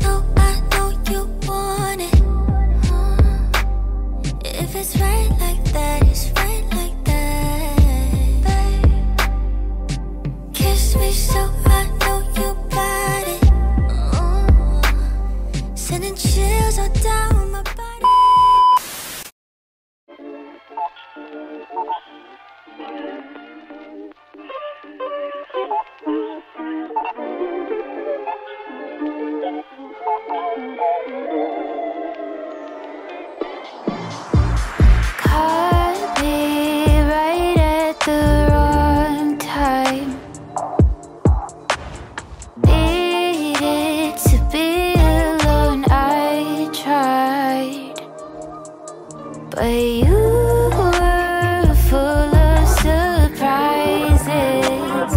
I know you want it. If it's right like that, it's right like that, babe. Kiss me so I know you got it. Sending chills all down my body. Caught me right at the wrong time. Needed to be alone, I tried. But you were full of surprises,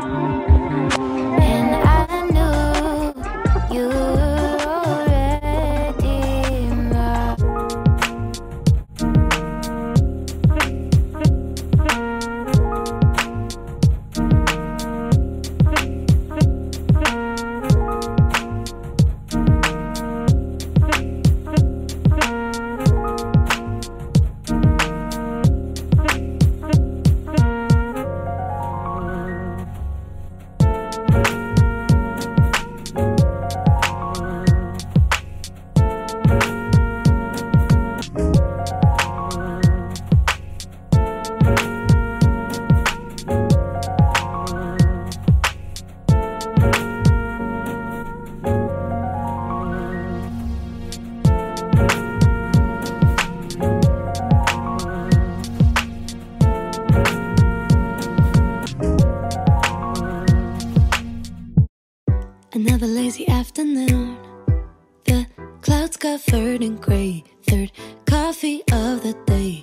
and I knew you were already mine. Another lazy afternoon. The clouds covered in gray. Third coffee of the day.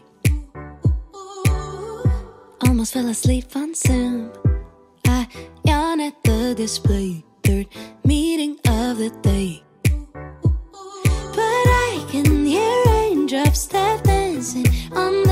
Almost fell asleep on Zoom. I yawn at the display. Third meeting of the day. But I can hear raindrops tap dancing on